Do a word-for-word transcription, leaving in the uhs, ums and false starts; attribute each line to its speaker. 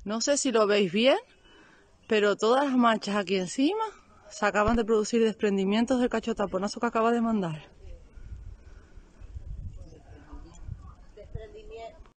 Speaker 1: No sé si lo veis bien, pero todas las manchas aquí encima se acaban de producir desprendimientos del cachotaponazo que acaba de mandar.